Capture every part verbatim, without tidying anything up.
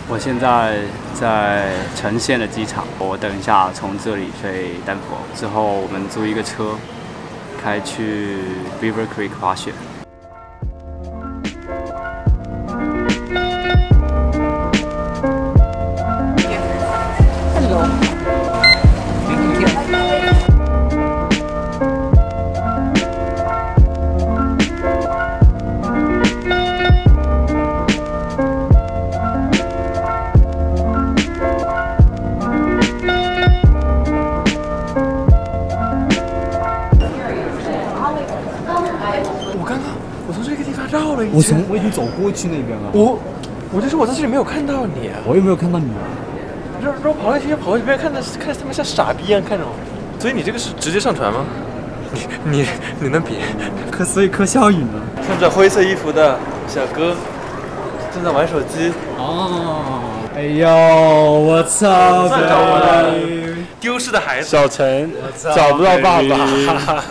我现在在成县的机场，我等一下从这里飞丹佛，之后我们租一个车，开去 Beaver Creek 滑雪。 我从我已经走过去那边了。 我，我就说我在这里没有看到你、啊， 我又没有看到你。 然后跑过去跑过去，别人看的看他们像傻逼一样看着我。所以你这个是直接上传吗？你你你能比？ 可所以柯笑宇呢？ 穿着灰色衣服的小哥正在玩手机。 哦，哎呦，我操！ 算找我了，丢失的孩子。 小陈找不到爸爸。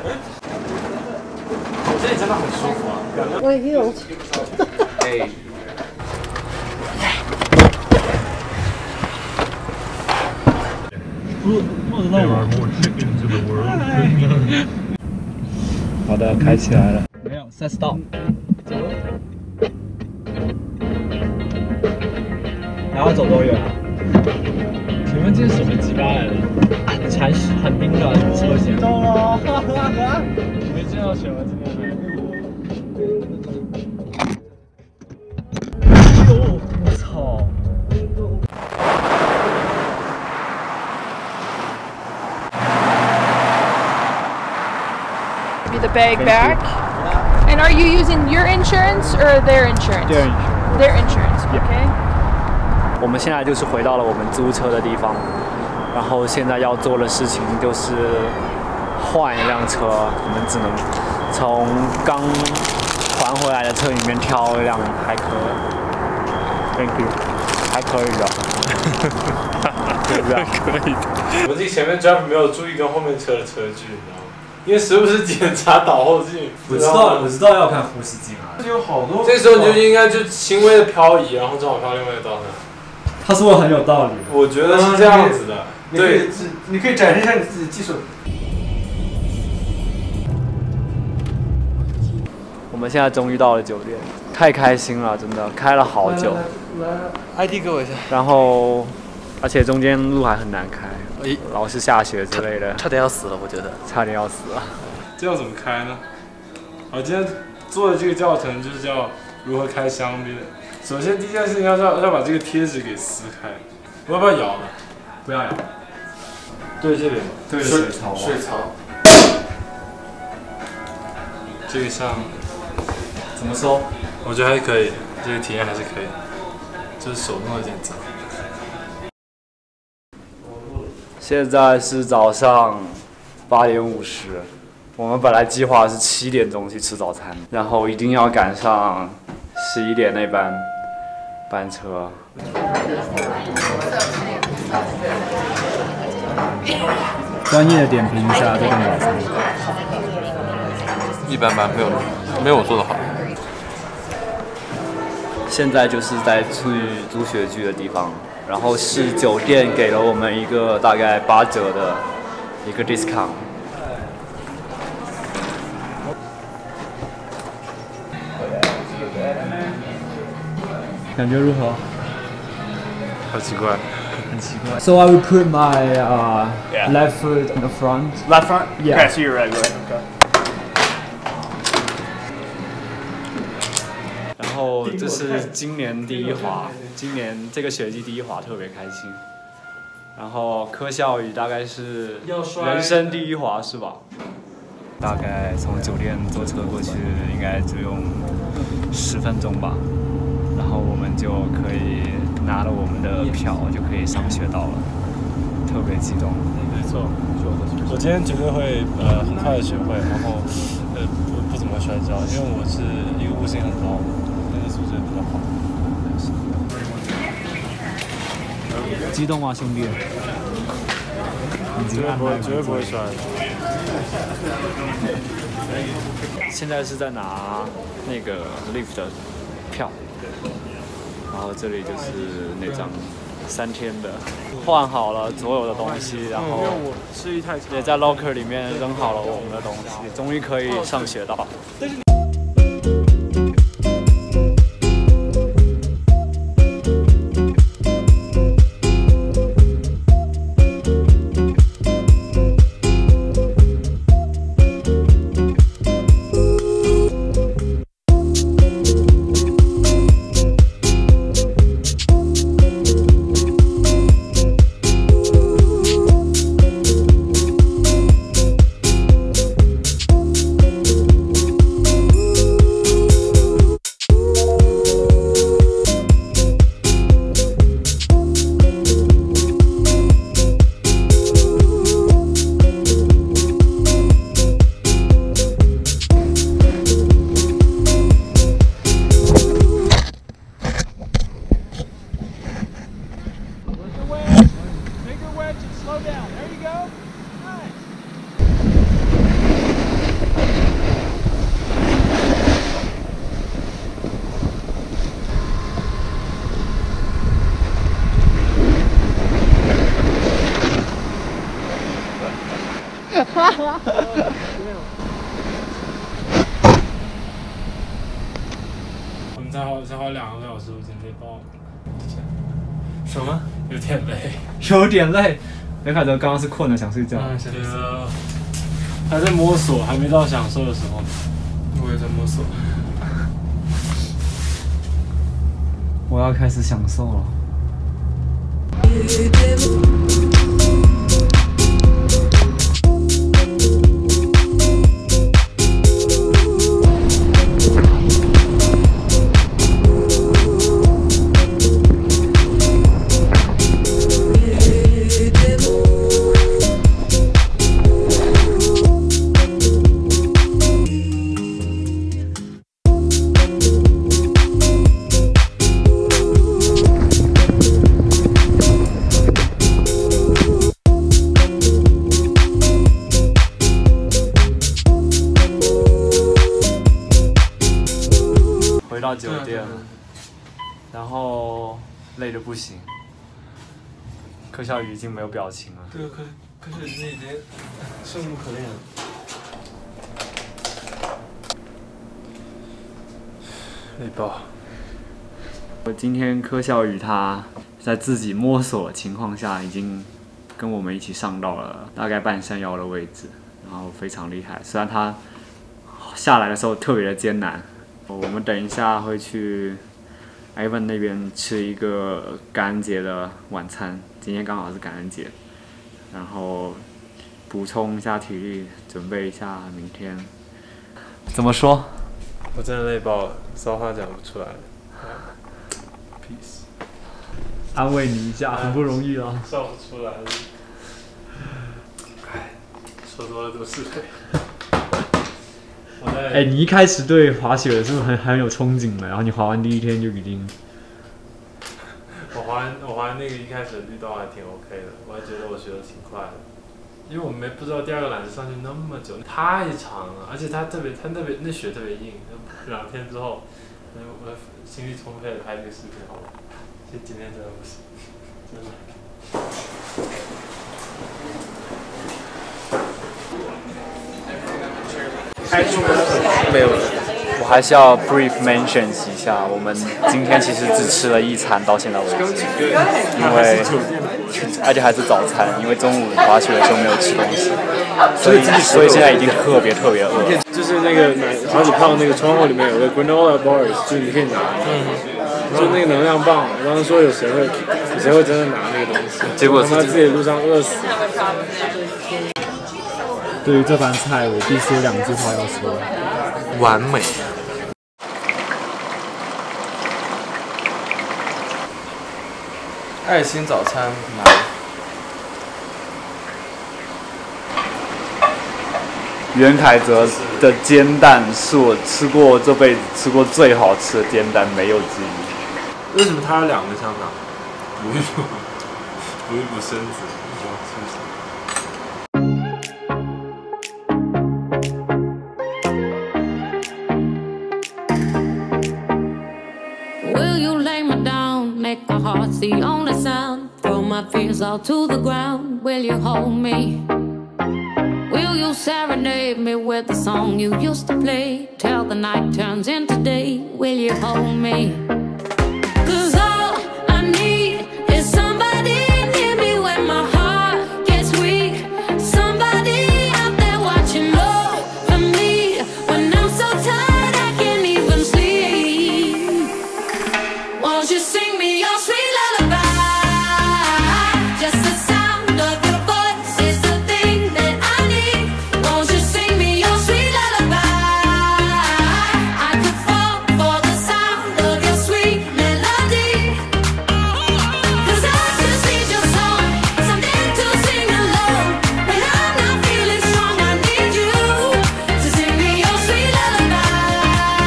这里真的很舒服啊。 我也有。 哎。 好的，开起来了。没有，赛 stop。走。然后走多远啊？前面这是什么鸡巴来的？铲屎旱冰的车险。到了，哈哈哈！没见到什么今天。 我操！ Give the bag back. And are you using your insurance or their insurance? Their insurance. Their insurance. Okay. 我们现在就是回到了我们租车的地方，然后现在要做的事情就是换一辆车，我们只能从刚还回来的车里面挑一辆还可以。 Thank you， 还可以的，对不对？ 可以的。我自己前面 jump 没有注意跟后面车的车距，你知道吗？因为时不时检查倒后镜。 我知道，我知道要看后视镜啊。 有好多。这时候你就应该就轻微的漂移，然后正好漂另外一个道上。 他说的很有道理。 我觉得是这样子的。对， 你可以展示一下你自己的技术。 我们现在终于到了酒店，太开心了，真的开了好久。 I D 给我一下。 然后，而且中间路还很难开，老是下雪之类的， 差点要死了，我觉得。 差点要死了。 这要怎么开呢？我今天做的这个教程就是叫如何开香槟。首先第一件事情要要要把这个贴纸给撕开。我要不要摇呢？ 不要摇。 对这里， 对着水槽。 水槽。这个像怎么收？ 我觉得还可以，这个体验还是可以。 就是手动有点脏。 现在是早上八点五十，我们本来计划是七点钟去吃早餐，然后一定要赶上十一点那班班车。 专业的点评一下这顿早餐。 一般般，没有没有我做的好。 现在就是在去租雪具的地方，然后是酒店给了我们一个大概八折的一个 discount。 感觉如何？ 好奇怪， 很奇怪。So I will put my uh, yeah. left foot in the front. Left front? Yeah. Okay, so you're right, right. Okay. 然后这是今年第一滑，今年这个雪季第一滑特别开心。然后柯笑宇大概是人生第一滑是吧？大概从酒店坐车过去应该只用十分钟吧，然后我们就可以拿了我们的票就可以上雪道了，特别激动。 没错，我今天绝对会呃很快的学会，然后呃不不怎么会摔跤，因为我是一个悟性很高的。 比较好。 激动吗，兄弟？ 绝对不会，绝对不会摔。 现在是在拿那个 lift 的票， 然后这里就是那张三天的，换好了所有的东西，然后吃力太长， 也在 locker 里面扔好了我们的东西，终于可以上学到。 我们才花才花两个多小时，我已经累爆了。 什么？ 有点累， 有点累。袁凯哲刚刚是困了，想睡觉。 觉得还在摸索，还没到享受的时候。 我也在摸索。 我要开始享受了。回到酒店，然后累得不行。柯笑宇已经没有表情了。 对，可可是已经生无可恋了。累爆。 我今天柯笑宇他在自己摸索的情况下，已经跟我们一起上到了大概半山腰的位置，然后非常厉害。虽然他下来的时候特别的艰难。我们等一下会去 Ivan 那边吃一个感恩节的晚餐，今天刚好是感恩节，然后补充一下体力，准备一下明天。怎么说？ 我真的累爆了，骚话讲不出来了。Peace。 安慰你一下，很不容易啊。 笑不出来了。唉，说多了都是泪。 哎、欸，你一开始对滑雪是不是很很有憧憬的？然后你滑完第一天就已经…… 我滑我滑那个一开始的绿道还挺 OK 的，我还觉得我学的挺快的，因为我没不知道第二个缆车上去那么久，太长了，而且它特别它特别那雪特别硬，两天之后，我心力充沛的拍这个视频好了，其实今天真的不行，真的。 没有了。 我还是要 brief mention 一下，我们今天其实只吃了一餐，到现在为止，因为而且还是早餐，因为中午滑雪的时候没有吃东西，所以所以现在已经特别特别饿。 就是那个买好几泡那个窗户里面有个 granola bars， 就是你可以拿，就那个能量棒，我当时说有谁会有谁会真的拿那个东西，结果他自己路上饿死。 对于这盘菜，我必须有两句话要说。 完美。爱心早餐买。 袁凯哲的煎蛋是我吃过这辈子吃过最好吃的煎蛋，没有之一。 为什么它有两个香港？补一补，补一补身子，是不是？ Will you lay me down? my heart's the only sound. Throw my fears all to the ground. Will you hold me? Will you serenade me with the song you used to play till the night turns into day? Will you hold me? 'Cause all I need is somebody near me when my heart gets weak. Somebody out there watching over me when I'm so tired I can't even sleep. Won't you sing me your sweet lullaby? Just the sound of your voice is the thing that I need. Won't you sing me your sweet lullaby? I could fall for the sound of your sweet melody. 'Cause I just need your song, something to sing alone. When I'm not feeling strong, I need you to sing me your sweet lullaby.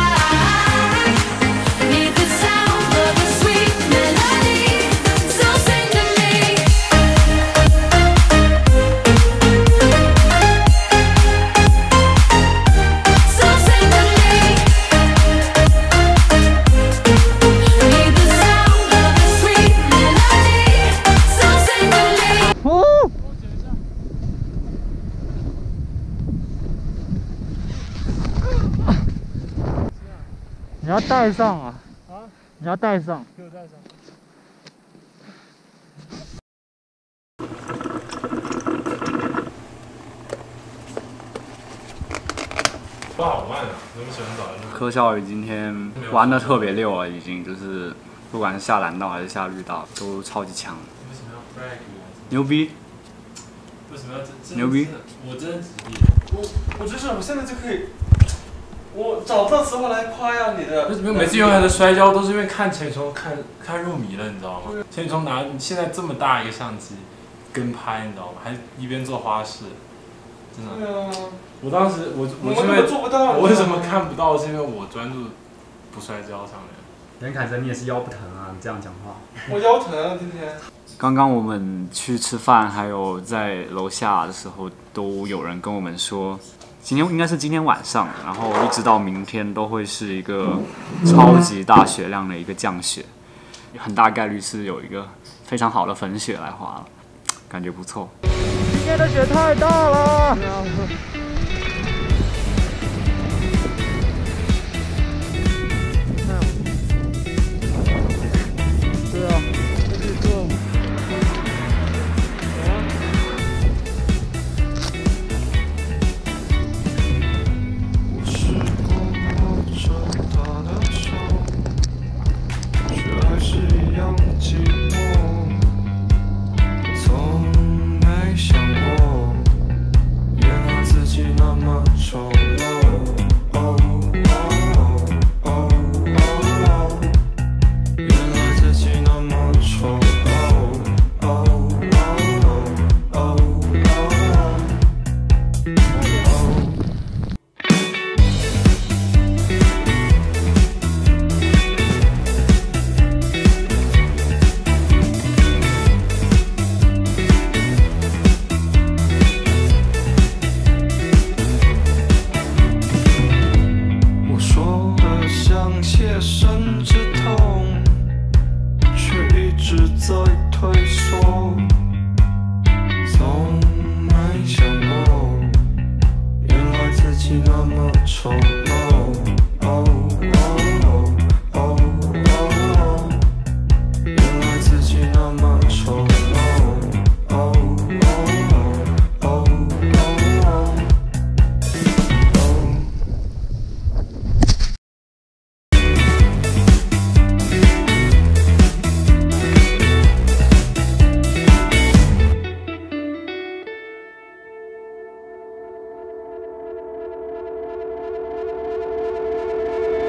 Need the sound of your sweet melody, so sing to me. So sing to me. Need the sound of your sweet melody, so sing to me. 你要带上啊！啊，你要带上。给我带上。 哇，好慢啊！那么喜欢早上。 柯孝宇今天玩的特别溜了，已经就是不管是下蓝道还是下绿道都超级强， 为什么要 brag 我？ 牛逼！ 为什么要真真牛逼？ 我真的我我就是我现在就可以，我找不到词汇来夸耀你的。 为什么每次用他的摔跤都是因为看陈宇聪看看入迷了，你知道吗？陈宇聪拿现在这么大一个相机跟拍，你知道吗？还一边做花式，真的。 对啊。 我当时我我我根本做不到。 我为什么看不到？是因为我专注不摔跤上面。 任凯森，你也是腰不疼啊？你这样讲话。 我腰疼啊，天天。 刚刚我们去吃饭，还有在楼下的时候，都有人跟我们说，今天应该是今天晚上，然后一直到明天都会是一个超级大雪量的一个降雪，很大概率是有一个非常好的粉雪来滑了，感觉不错。 今天的雪太大了。